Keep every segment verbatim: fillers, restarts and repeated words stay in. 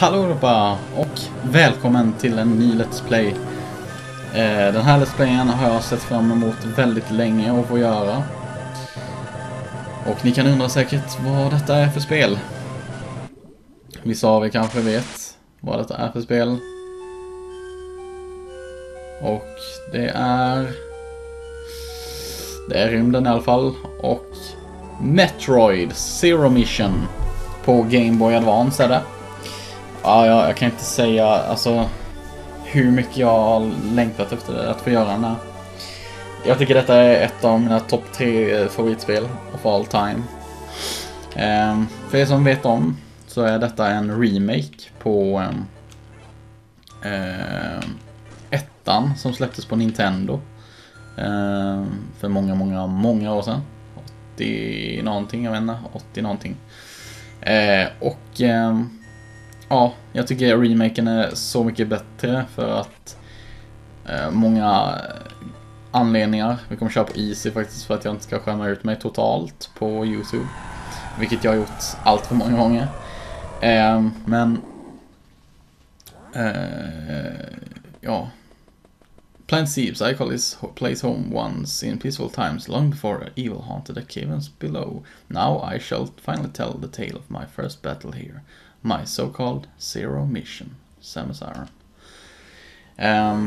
Hallå Europa och välkommen till en ny Let's Play. eh, Den här Let's Playen har jag sett fram emot väldigt länge att få göra. Och ni kan undra säkert vad detta är för spel. Vissa av er kanske vet vad detta är för spel. Och det är Det är rymden i alla fall. Och Metroid Zero Mission på Game Boy Advance är det. Ja, jag, jag kan inte säga alltså hur mycket jag har längtat efter det, att få göra den här. Jag tycker detta är ett av mina topp tre favoritspel of all time. Um, för er som vet om så är detta en remake på um, um, ettan som släpptes på Nintendo um, för många, många, många år sedan. åttio någonting, jag vet inte, åttio någonting. Uh, och um, ja, jag tycker remaken är så mycket bättre för att eh, många anledningar. Vi kommer köra på easy faktiskt för att jag inte ska skämma ut mig totalt på YouTube. Vilket jag har gjort allt för många gånger. Eh, men eh, ja. Plant Seeps, I call this place home once in peaceful times, long before evil haunted the caverns below. Now I shall finally tell the tale of my first battle here. My so-called Zero Mission, Samus Aran. Um,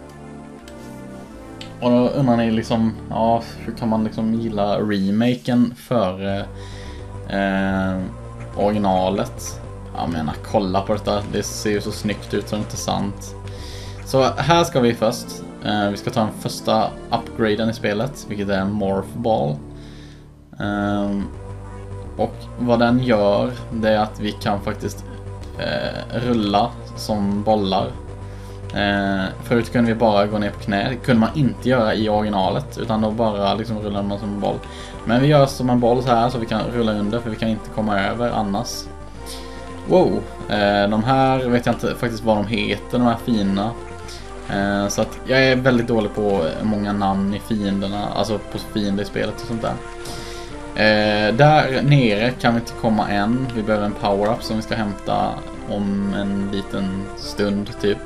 och då undrar ni liksom, ja, hur kan man liksom gilla remaken före eh, originalet? Jag menar, kolla på detta, det ser ju så snyggt ut så det är inte sant. Så här ska vi först, eh, vi ska ta den första upgraden i spelet, vilket är en Morph Ball. Um, Och vad den gör, det är att vi kan faktiskt eh, rulla som bollar. Eh, förut kunde vi bara gå ner på knä. Det kunde man inte göra i originalet, utan då bara liksom rulla man som en boll. Men vi gör som en boll så här så vi kan rulla under, för vi kan inte komma över annars. Wow, eh, de här vet jag inte faktiskt vad de heter, de här fina. Eh, så att jag är väldigt dålig på många namn i fienderna, alltså på fiender i spelet och sånt där. Eh, där nere kan vi inte komma än. Vi behöver en power-up som vi ska hämta om en liten stund typ.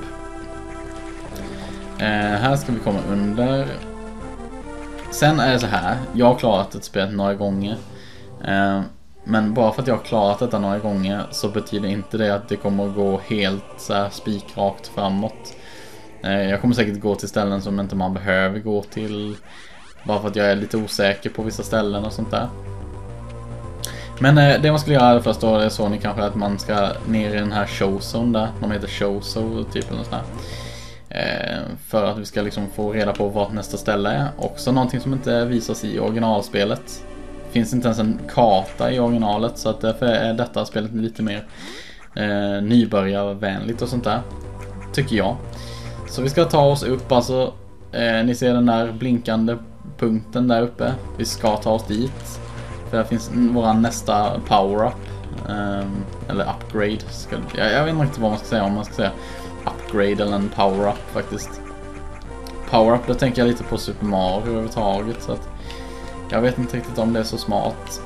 Eh, här ska vi komma under. Sen är det så här. Jag har klarat ett spel några gånger. Eh, men bara för att jag har klarat detta några gånger så betyder inte det att det kommer att gå helt så här spikrakt framåt. Eh, jag kommer säkert gå till ställen som inte man behöver gå till. Bara för att jag är lite osäker på vissa ställen och sånt där. Men eh, det man skulle göra först då, det så ni kanske att man ska ner i den här showzone där. De heter showzone typ eller sånt där. Eh, för att vi ska liksom få reda på vad nästa ställe är. Också någonting som inte visas i originalspelet. Finns inte ens en karta i originalet, så att därför är detta spelet lite mer eh, nybörjarvänligt och sånt där. Tycker jag. Så vi ska ta oss upp, alltså eh, ni ser den där blinkande punkten där uppe. Vi ska ta oss dit. För där finns våran nästa power-up. Um, eller upgrade. Ska, jag, jag vet inte riktigt vad man ska säga. Om man ska säga upgrade eller en power-up faktiskt. Power-up, då tänker jag lite på Super Mario överhuvudtaget. Så att jag vet inte riktigt om det är så smart.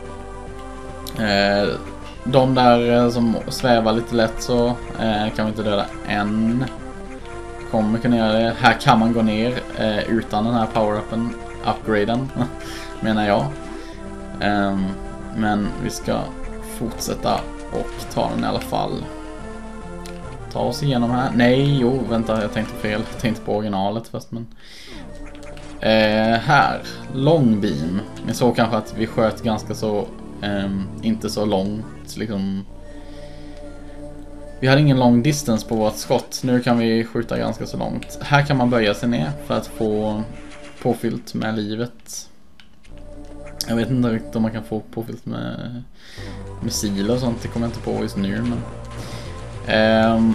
Eh, de där som svävar lite lätt så eh, kan vi inte döda än. Kommer kunna göra det. Här kan man gå ner eh, utan den här power-upen, upgraden, menar jag. Um, men vi ska fortsätta och ta den i alla fall. Ta oss igenom här. Nej, jo, vänta, jag tänkte fel. Jag tänkte på originalet först, men eh, här, long beam. Ni såg kanske att vi sköt ganska så um, inte så långt liksom. Vi hade ingen long distance på vårt skott. Nu kan vi skjuta ganska så långt. Här kan man böja sig ner för att få påfyllt med livet. Jag vet inte riktigt om man kan få påfyllt med missiler och sånt. Det kommer jag inte på just nu. Men um,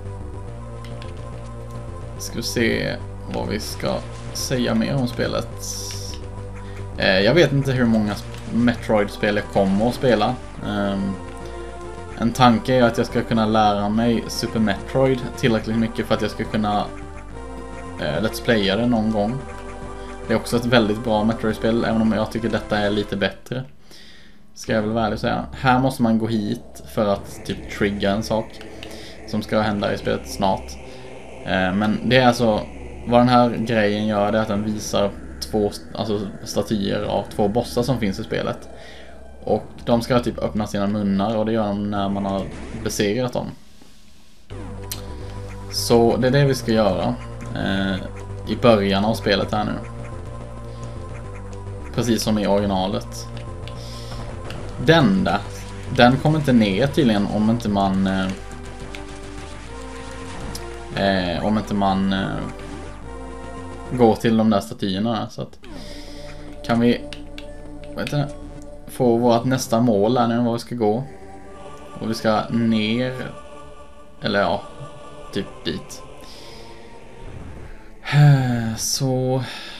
ska vi se vad vi ska säga mer om spelet. Uh, jag vet inte hur många Metroid-spel jag kommer att spela. Um, En tanke är att jag ska kunna lära mig Super Metroid tillräckligt mycket för att jag ska kunna eh, let's playa det någon gång. Det är också ett väldigt bra Metroid-spel, även om jag tycker detta är lite bättre. ska jag väl vara ärlig och säga. Här måste man gå hit för att typ trigga en sak som ska hända i spelet snart. Eh, men det är alltså, vad den här grejen gör, det är att den visar två alltså, statyer av två bossar som finns i spelet. Och de ska typ öppna sina munnar, och det gör de när man har besegrat dem. Så det är det vi ska göra eh, i början av spelet här nu. Precis som i originalet. Den där, den kommer inte ner tydligen om inte man eh, eh, om inte man eh, går till de där statyerna. Så att kan vi vet inte, få vårt nästa mål här nu, var vi ska gå. Och vi ska ner, eller ja, typ dit. Så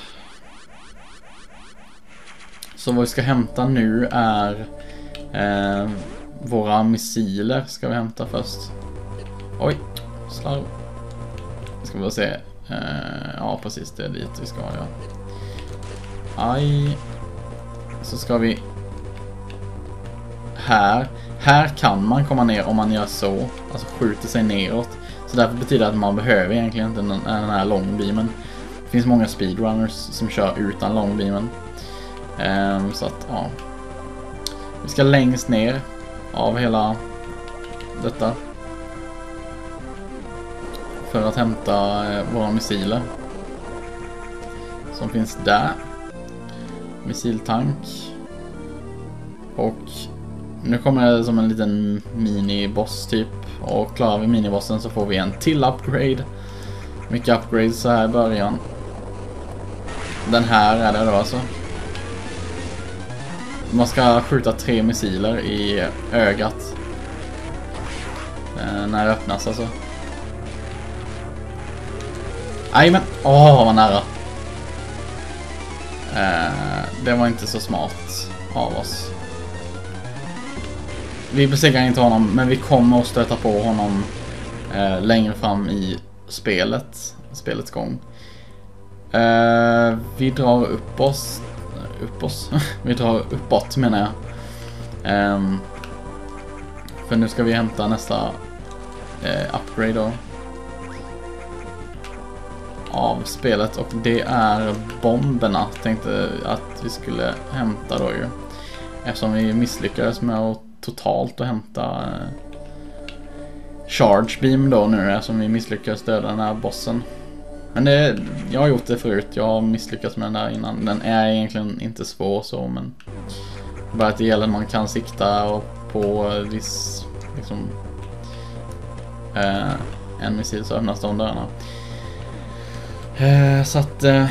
Så vad vi ska hämta nu är eh, våra missiler ska vi hämta först. Oj, slarv. Ska vi se. Eh, ja, precis, det är dit vi ska, ja. Aj. Så ska vi här. Här kan man komma ner om man gör så. Alltså skjuter sig neråt. Så därför betyder det att man behöver egentligen inte den, den här långbeamen. Det finns många speedrunners som kör utan långbeamen. Um, så att, ja. Vi ska längst ner av hela detta. För att hämta eh, våra missiler. Som finns där. Missiltank. Och nu kommer det som en liten miniboss typ. Och klarar vi minibossen så får vi en till upgrade. Mycket upgrades så här i början. Den här är det då alltså. Man ska skjuta tre missiler i ögat. Eh, när det öppnas alltså. Nej men, åh vad nära. Eh, det var inte så smart av oss. Vi besegrar inte honom, men vi kommer att stöta på honom eh, längre fram i spelet. Spelets gång. Eh, vi drar upp oss. Upp oss. Vi drar uppåt menar jag. Um, för nu ska vi hämta nästa uh, upgrade då. Av spelet, och det är bomberna. Tänkte att vi skulle hämta då ju. Eftersom vi misslyckades med att totalt att hämta uh, charge beam då nu, eftersom vi misslyckades döda den här bossen. Men det, jag har gjort det förut. Jag har misslyckats med den där innan. Den är egentligen inte svår så, men bara att det gäller att man kan sikta och på viss liksom eh, en missil så öppnas de dörrarna. Eh, så att eh,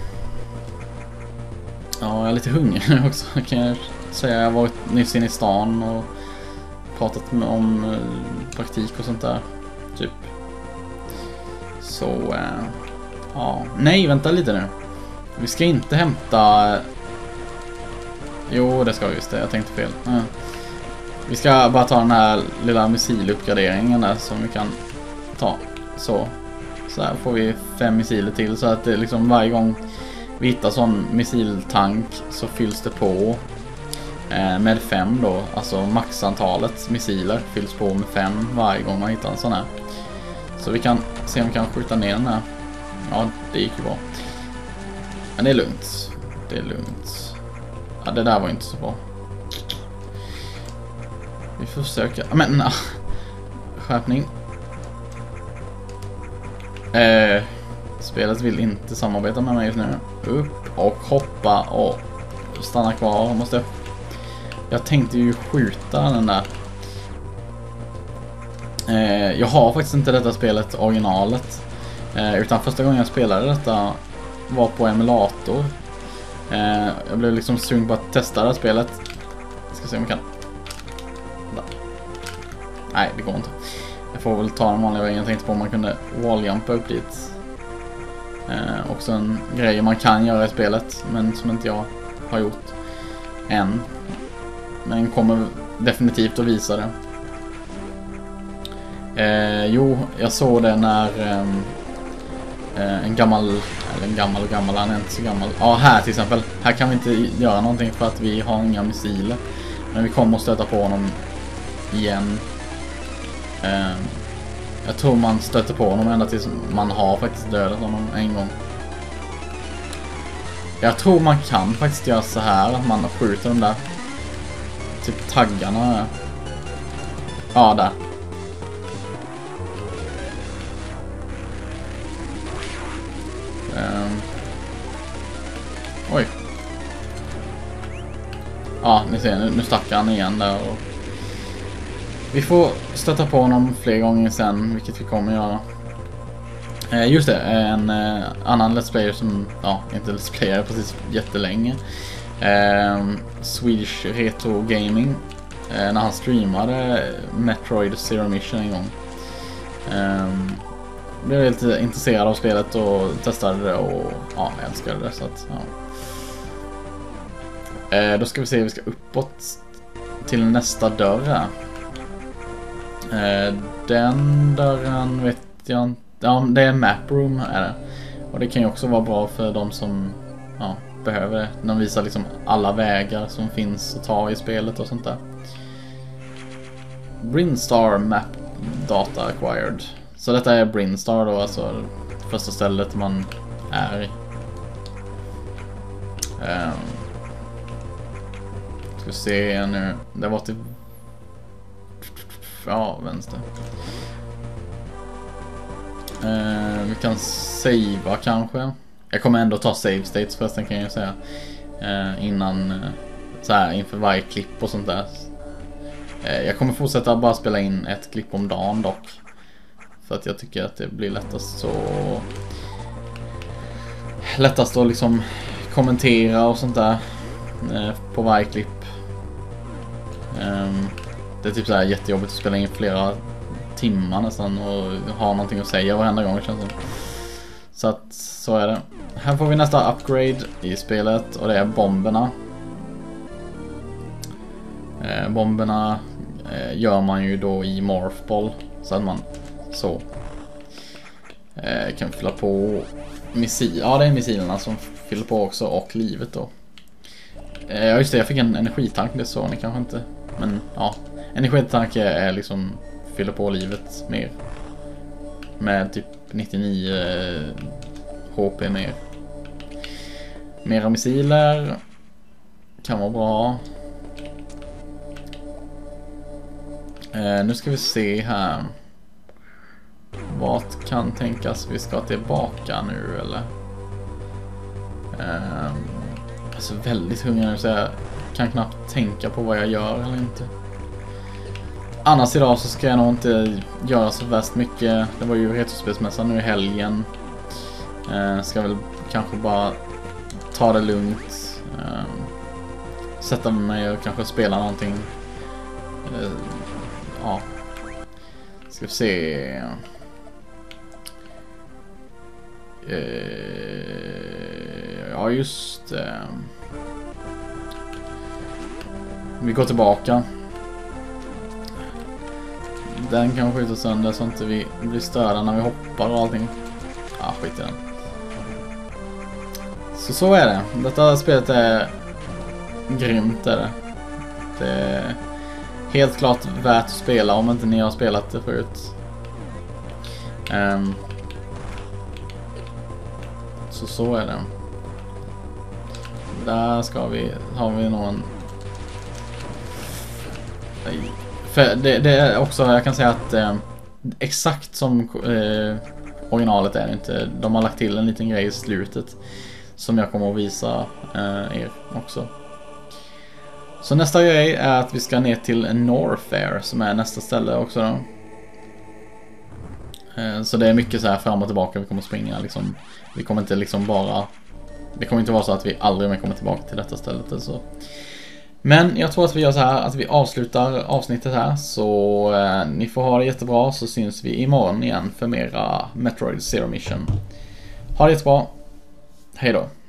ja, jag är lite hungrig nu också kan jag säga. Jag har varit nyss in i stan och pratat med, om eh, praktik och sånt där typ. Så eh, ja, nej, vänta lite nu. Vi ska inte hämta. Jo, det ska vi just det. Jag tänkte fel. Mm. Vi ska bara ta den här lilla missiluppgraderingen där som vi kan ta. Så. Så här får vi fem missiler till, så att det liksom varje gång vi hittar sån missiltank så fylls det på eh, med fem då. Alltså maxantalet missiler fylls på med fem varje gång man hittar en sån här. Så vi kan se om vi kan skjuta ner den här. Ja, det gick ju bra. Men det är lugnt. Det är lugnt. Ja, det där var inte så bra. Vi får försöka. Men, nah. Skärpning. Eh, spelet vill inte samarbeta med mig just nu. Upp och hoppa och stanna kvar. Måste jag... jag tänkte ju skjuta den där. Eh, jag har faktiskt inte detta spelet originalet. Eh, utan första gången jag spelade detta var på emulator. Eh, jag blev liksom sugen på att testa det här spelet. Jag ska se om jag kan. Där. Nej, det går inte. Jag får väl ta den vanliga vägen. Jag tänkte på om man kunde walljumpa upp dit. Eh, också en grej man kan göra i spelet, men som inte jag har gjort än. Men kommer definitivt att visa det. Eh, jo, jag såg det när eh, en gammal, eller en gammal gammal, han är inte så gammal. Ja, här till exempel. Här kan vi inte göra någonting för att vi har inga missiler. Men vi kommer att stöta på honom igen. Eh, jag tror man stöter på honom ända tills man har faktiskt dödat honom en gång. Jag tror man kan faktiskt göra så här att man skjuter de där typ taggarna. Ja, där. Um. Oj. Ja, ni ser, nu, nu stackar han igen där. Och vi får stöta på honom fler gånger sen, vilket vi kommer göra. Eh, just det, en eh, annan Let's Player som, ja, inte Let's Player precis jättelänge. Eh, Swedish Retro Gaming. Eh, när han streamade Metroid Zero Mission en gång. Eh, blev lite intresserad av spelet och testade det och ja, jag älskade det. Så att, ja. Eh, då ska vi se, vi ska uppåt till nästa dörr här. Eh, den dörren vet jag inte. Ja, det är Map Room är det. Och det kan ju också vara bra för de som ja, behöver det. De visar liksom alla vägar som finns att ta i spelet och sånt där. Brinstar Map Data Acquired. Så detta är Brinstar då, alltså första stället man är i. Um, ska vi se nu. Det var till ja, vänster. Uh, vi kan savea kanske. Jag kommer ändå ta save states förresten, kan jag säga. Uh, innan uh, så här inför varje klipp och sånt där. Uh, jag kommer fortsätta bara spela in ett klipp om dagen dock. För att jag tycker att det blir lättast så lättast att liksom kommentera och sånt där uh, på varje klipp. Um, det är typ så här jättejobbigt att spela in flera timmar nästan och ha någonting att säga varenda gång, känns det. Så att så är det. Här får vi nästa upgrade i spelet och det är bomberna. Eh, bomberna eh, gör man ju då i Morphball så att man så eh, kan fylla på missil. Ja, det är missilerna som fyller på också och livet då. Eh, ja just det, jag fick en energitank, det så ni kanske inte. Men ja, energitank är liksom fyller på livet mer. Med typ nittionio H P mer. Mera missiler. Kan vara bra. Eh, nu ska vi se här. Vad kan tänkas vi ska tillbaka nu eller? Eh, alltså väldigt hungrig nu så jag kan knappt tänka på vad jag gör eller inte. Annars idag så ska jag nog inte göra så värst mycket. Det var ju retrospelsmässan nu i helgen. Eh, ska väl kanske bara ta det lugnt. Eh, sätta mig och kanske spela någonting. Eh, ja. Ska vi se. Eh, ja just det. Eh. Vi går tillbaka. Den kan skjuta sönder så inte vi blir störda när vi hoppar och allting. Ja, skit i den. Så så är det. Detta spelet är grymt är det. Det är helt klart värt att spela om inte ni har spelat det förut. Um, så så är det. Där ska vi, har vi någon. För det, det är också, jag kan säga att eh, exakt som eh, originalet är det inte. De har lagt till en liten grej i slutet som jag kommer att visa eh, er också. Så nästa grej är att vi ska ner till Norfair som är nästa ställe också då. Eh, så det är mycket så här fram och tillbaka vi kommer att springa liksom. Vi kommer inte liksom bara, det kommer inte vara så att vi aldrig mer kommer tillbaka till detta stället eller så. Men jag tror att vi gör så här att vi avslutar avsnittet här. Så eh, ni får ha det jättebra, så syns vi imorgon igen för mera Metroid Zero Mission. Ha det jättebra. Hej då.